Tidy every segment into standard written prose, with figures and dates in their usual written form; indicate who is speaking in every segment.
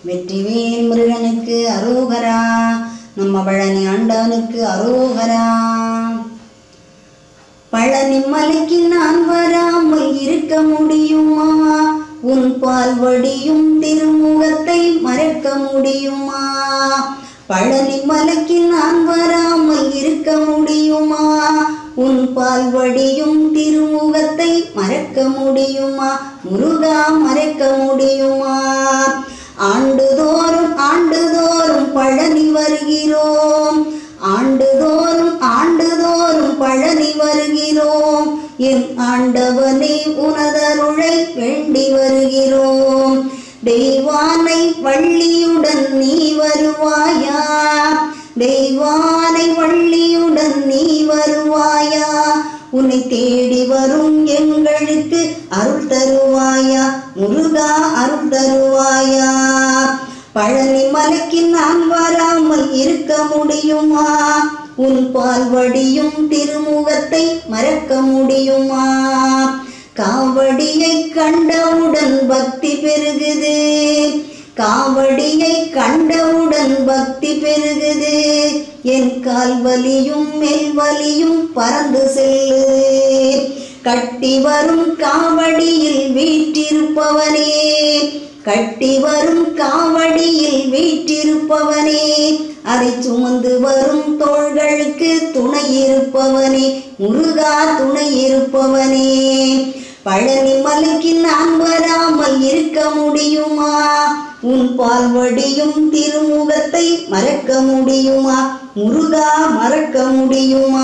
Speaker 1: வெற்றிவேல் முருகனுக்கு அரோகரா. நம்ம பழனி ஆண்டவனுக்கு அரோகரா. பழனி மலைக்கு நான் வராமல் இருக்க முடியுமா? உன் பால் வடியும் திருமுகத்தை மறக்க முடியுமா? பழனி மலைக்கு நான் வராமல் இருக்க முடியுமா? உன் பால் வடியும் திருமுகத்தை மறக்க முடியுமா? முருகா மறக்க முடியுமா? ஆண்டுதோறும் பழனி வருகிறோம். ஆண்டுதோறும் பழனி வருகிறோம். என் ஆண்டவனே உனதருளை வேண்டி வருகிறோம். தெய்வானை வள்ளியுடன் நீ வருவாயா? தெய்வானை வள்ளியுடன் நீ வருவாயா? உன்னை தேடி வரும் எங்களுக்கு அருள் தருவாயா? முருகா அருள் தருவாயா? பழனி மலைக்கு நான் வராமல் இருக்க முடியுமா? உன் பால் வடியும் திருமுகத்தை மறக்க முடியுமா? காவடியை கண்டவுடன் பக்தி பெருகுது. காவடியை கண்டவுடன் பக்தி பெருகுது. என் கால் வலியும் மேல் வலியும் பறந்து செல்லுது. கட்டி வரும் காவடியில் வீற்றிருப்பவனே, கட்டி வரும் காவடியில் வீற்றிருப்பவனே, அதை சுமந்து வரும் தோள்களுக்கு துணை இருப்பவனே, முருகா துணை இருப்பவனே. பழனி மலைக்கு நான் வராமல் இருக்க முடியுமா? உன் பால் வடியும் திருமுகத்தை மறக்க முடியுமா? முருகா மறக்க முடியுமா?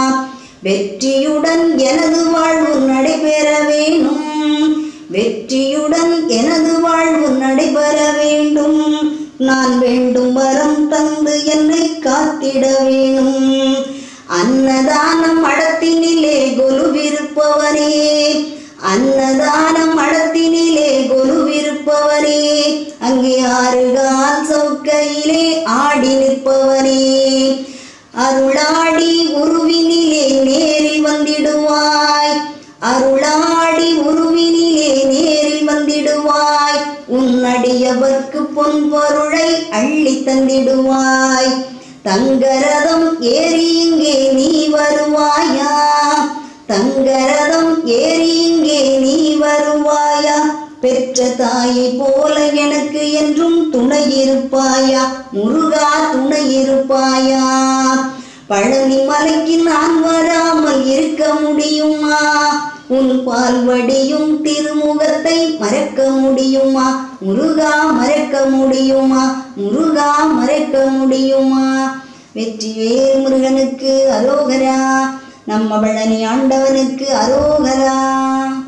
Speaker 1: வெற்றியுடன் எனது வாழ்வு நடைபெற வேணும். வெற்றியுடன் எனது வாழ்வு நடைபெற வேண்டும். நான் வேண்டும் வரம் தந்து என்னை காத்திட வேணும். அன்னதானம் மடத்தினிலே கொலுவிருப்பவனே, அன்னதானம் மடத்தினிலே கொலுவிருப்பவனே, அங்கே ஆறுகால் சவுக்கையிலே ஆடி நிற்பவனே, அருளாடி உருவினிலே நேரில் வந்திடுவாய். அருளாடி உருவினிலே நேரில் வந்திடுவாய். உன்னடியவர்க்கு பொன் பொருளை அள்ளி தந்திடுவாய். தங்கரதம் ஏறி இங்கே நீ வருவாயா? தங்கரதம் ஏறி இங்கே நீ வருவாயா? பெற்ற தாயை போல எனக்கு என்றும் துணை இருப்பாயா? முருகா துணை இருப்பாயா? பழனி மலைக்கு நான் வராமல் இருக்க முடியுமா? உன் பால் வடியும் திருமுகத்தை மறக்க முடியுமா? முருகா மறக்க முடியுமா? முருகா மறக்க முடியுமா? வெற்றிவேல் முருகனுக்கு அரோகரா. நம்ம பழனி ஆண்டவனுக்கு அரோகரா.